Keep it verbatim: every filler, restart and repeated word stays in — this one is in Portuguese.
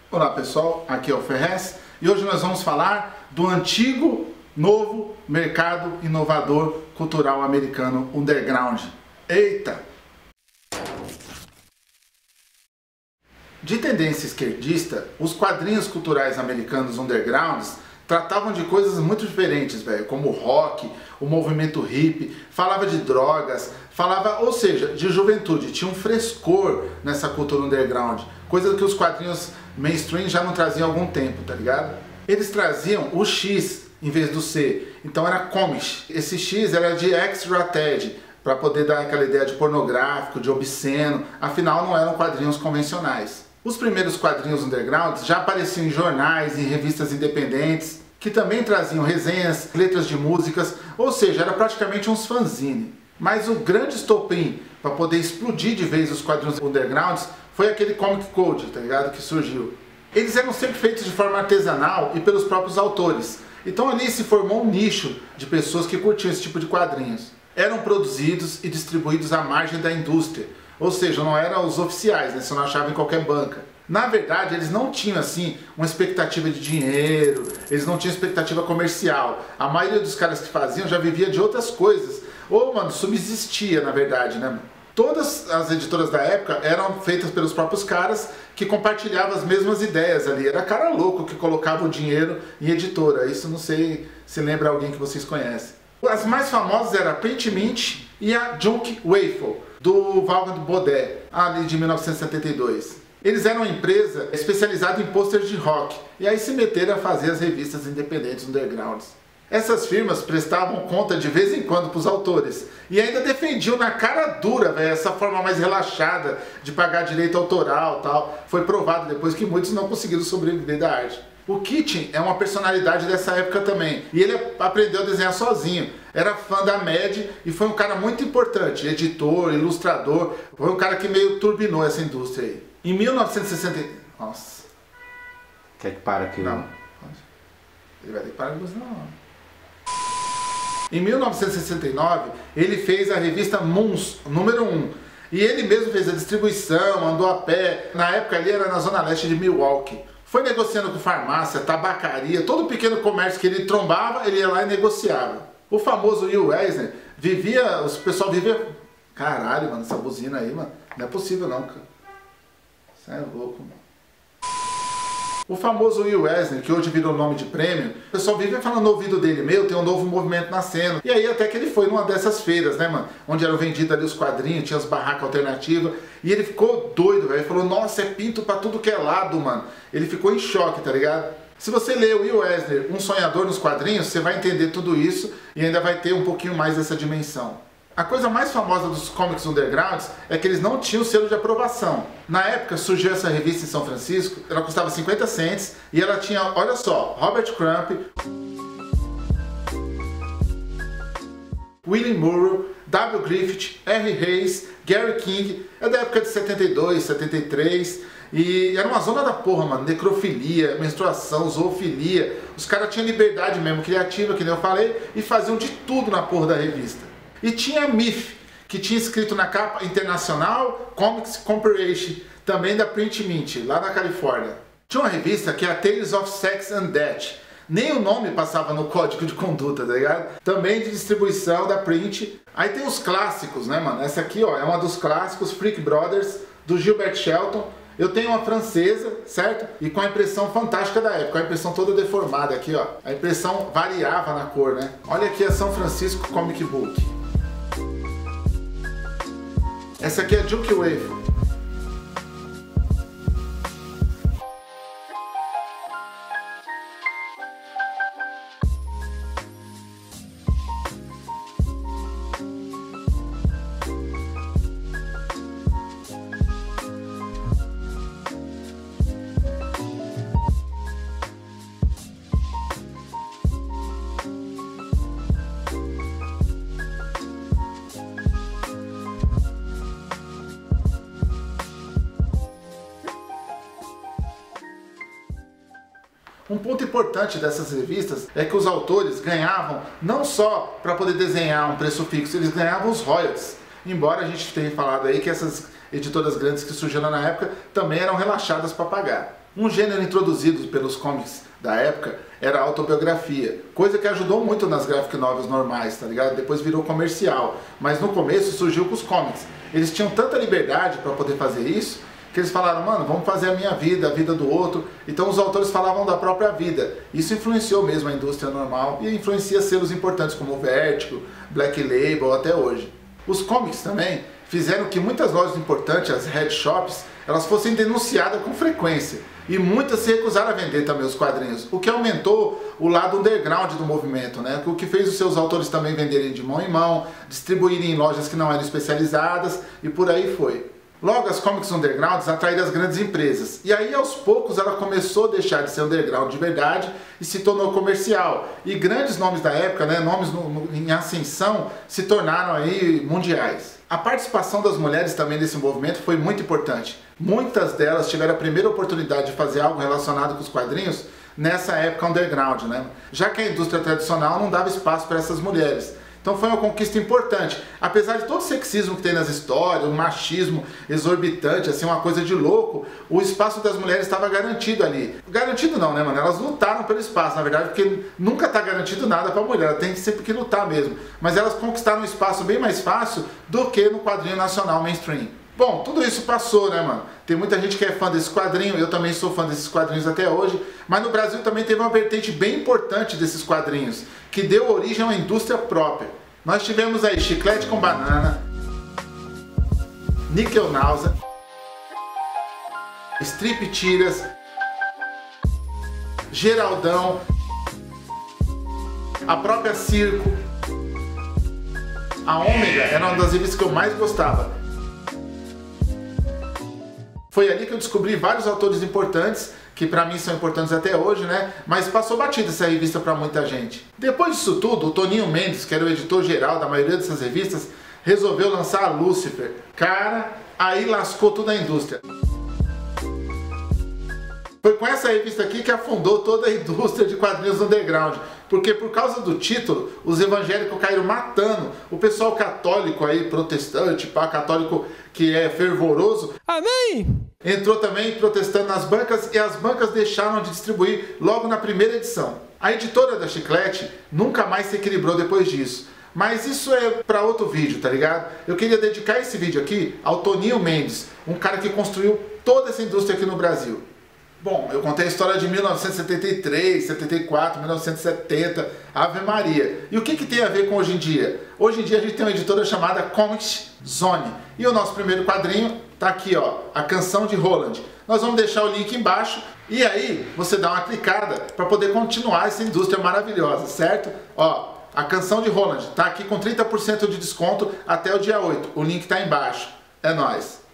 Olá pessoal, aqui é o Ferrez e hoje nós vamos falar do antigo, novo mercado inovador cultural americano underground. Eita! De tendência esquerdista, os quadrinhos culturais americanos undergrounds tratavam de coisas muito diferentes, velho, como o rock, o movimento hippie, falava de drogas, falava, ou seja, de juventude, tinha um frescor nessa cultura underground, coisa que os quadrinhos mainstream já não traziam há algum tempo, tá ligado? Eles traziam o X em vez do C, então era comics. Esse X era de X-rated, para poder dar aquela ideia de pornográfico, de obsceno, afinal não eram quadrinhos convencionais. Os primeiros quadrinhos underground já apareciam em jornais, em revistas independentes, que também traziam resenhas, letras de músicas, ou seja, era praticamente uns fanzine. Mas o grande estopim para poder explodir de vez os quadrinhos undergrounds foi aquele Comic Code, tá ligado, que surgiu. Eles eram sempre feitos de forma artesanal e pelos próprios autores. Então ali se formou um nicho de pessoas que curtiam esse tipo de quadrinhos. Eram produzidos e distribuídos à margem da indústria. Ou seja, não eram os oficiais, né? Você não achava em qualquer banca. Na verdade, eles não tinham assim uma expectativa de dinheiro, eles não tinham expectativa comercial. A maioria dos caras que faziam já vivia de outras coisas. Ou, mano, subsistia, na verdade, né? Todas as editoras da época eram feitas pelos próprios caras que compartilhavam as mesmas ideias ali. Era cara louco que colocava o dinheiro em editora. Isso não sei se lembra alguém que vocês conhecem. As mais famosas eram a Print Mint e a Junk Waffle, do Valmont Baudet, ali de mil novecentos e setenta e dois. Eles eram uma empresa especializada em pôsteres de rock, e aí se meteram a fazer as revistas independentes undergrounds. Essas firmas prestavam conta de vez em quando para os autores, e ainda defendiam na cara dura, véio, essa forma mais relaxada de pagar direito autoral e tal. Foi provado depois que muitos não conseguiram sobreviver da arte. O Kitchen é uma personalidade dessa época também, e ele aprendeu a desenhar sozinho. Era fã da Mad e foi um cara muito importante, editor, ilustrador, foi um cara que meio turbinou essa indústria aí. Em mil novecentos e sessenta... Nossa. Quer que para aqui? Não. Ele vai ter que parar de buzinar, não. Em mil novecentos e sessenta e nove, ele fez a revista Moons, número um. E ele mesmo fez a distribuição, andou a pé. Na época ali era na zona leste de Milwaukee. Foi negociando com farmácia, tabacaria, todo pequeno comércio que ele trombava, ele ia lá e negociava. O famoso Will Eisner vivia, o pessoal vivia... Caralho, mano, essa buzina aí, mano, não é possível não, cara. Isso é louco, mano. O famoso Will Eisner, que hoje virou nome de prêmio, o pessoal vive falando no ouvido dele, meu, tem um novo movimento nascendo. E aí até que ele foi numa dessas feiras, né, mano, onde eram vendidos ali os quadrinhos, tinha as barracas alternativas, e ele ficou doido, velho, ele falou, nossa, é pinto pra tudo que é lado, mano. Ele ficou em choque, tá ligado? Se você ler o Will Eisner, Um Sonhador nos Quadrinhos, você vai entender tudo isso e ainda vai ter um pouquinho mais dessa dimensão. A coisa mais famosa dos comics undergrounds é que eles não tinham selo de aprovação. Na época surgiu essa revista em São Francisco, ela custava cinquenta cents e ela tinha, olha só, Robert Crumb, William Murrow, W. Griffith, R. Hayes, Gary King, é da época de setenta e dois, setenta e três, e era uma zona da porra, mano, necrofilia, menstruação, zoofilia, os caras tinham liberdade mesmo criativa, que nem eu falei, e faziam de tudo na porra da revista. E tinha a M I F, que tinha escrito na capa International Comics Corporation, também da Print Mint, lá na Califórnia. Tinha uma revista que é a Tales of Sex and Death. Nem o nome passava no código de conduta, tá ligado? Também de distribuição da Print. Aí tem os clássicos, né, mano? Essa aqui, ó, é uma dos clássicos, Freak Brothers, do Gilbert Shelton. Eu tenho uma francesa, certo? E com a impressão fantástica da época, a impressão toda deformada aqui, ó. A impressão variava na cor, né? Olha aqui a São Francisco Comic Book. Essa aqui é a Junk Waffle. Um ponto importante dessas revistas é que os autores ganhavam não só para poder desenhar um preço fixo, eles ganhavam os royalties. Embora a gente tenha falado aí que essas editoras grandes que surgiram na época também eram relaxadas para pagar. Um gênero introduzido pelos comics da época era a autobiografia, coisa que ajudou muito nas graphic novels normais, tá ligado? Depois virou comercial, mas no começo surgiu com os comics. Eles tinham tanta liberdade para poder fazer isso, que eles falaram, mano, vamos fazer a minha vida, a vida do outro. Então os autores falavam da própria vida. Isso influenciou mesmo a indústria normal e influencia selos importantes como o Vertigo, Black Label até hoje. Os comics também fizeram que muitas lojas importantes, as head shops, elas fossem denunciadas com frequência. E muitas se recusaram a vender também os quadrinhos, o que aumentou o lado underground do movimento, né? O que fez os seus autores também venderem de mão em mão, distribuírem em lojas que não eram especializadas e por aí foi. Logo, as comics undergrounds atraíram as grandes empresas. E aí, aos poucos, ela começou a deixar de ser underground de verdade e se tornou comercial. E grandes nomes da época, né, nomes no, no, em ascensão, se tornaram aí mundiais. A participação das mulheres também nesse movimento foi muito importante. Muitas delas tiveram a primeira oportunidade de fazer algo relacionado com os quadrinhos nessa época underground, né? Já que a indústria tradicional não dava espaço para essas mulheres. Então foi uma conquista importante. Apesar de todo o sexismo que tem nas histórias, o machismo exorbitante, assim, uma coisa de louco, o espaço das mulheres estava garantido ali. Garantido não, né, mano? Elas lutaram pelo espaço, na verdade, porque nunca está garantido nada para a mulher, ela tem sempre que lutar mesmo. Mas elas conquistaram um espaço bem mais fácil do que no quadrinho nacional mainstream. Bom, tudo isso passou, né, mano? Tem muita gente que é fã desse quadrinho, eu também sou fã desses quadrinhos até hoje, mas no Brasil também teve uma vertente bem importante desses quadrinhos, que deu origem a uma indústria própria. Nós tivemos aí Chiclete com Banana, Níquel Náusea, Strip Tiras, Geraldão, a própria Circo. A Ômega era uma das revistas que eu mais gostava. Foi ali que eu descobri vários autores importantes, que pra mim são importantes até hoje, né? Mas passou batida essa revista pra muita gente. Depois disso tudo, o Toninho Mendes, que era o editor-geral da maioria dessas revistas, resolveu lançar a Lucifer. Cara, aí lascou toda a indústria. Foi com essa revista aqui que afundou toda a indústria de quadrinhos underground. Porque por causa do título, os evangélicos caíram matando. O pessoal católico aí, protestante, pá, católico que é fervoroso, amém! Entrou também protestando nas bancas e as bancas deixaram de distribuir logo na primeira edição. A editora da Chiclete nunca mais se equilibrou depois disso. Mas isso é para outro vídeo, tá ligado? Eu queria dedicar esse vídeo aqui ao Toninho Mendes, um cara que construiu toda essa indústria aqui no Brasil. Bom, eu contei a história de mil novecentos e setenta e três, setenta e quatro, mil novecentos e setenta, Ave Maria. E o que que tem a ver com hoje em dia? Hoje em dia a gente tem uma editora chamada Comic Zone. E o nosso primeiro quadrinho tá aqui, ó, A Canção de Roland. Nós vamos deixar o link embaixo e aí você dá uma clicada para poder continuar essa indústria maravilhosa, certo? Ó, A Canção de Roland tá aqui com trinta por cento de desconto até o dia oito. O link tá embaixo. É nóis!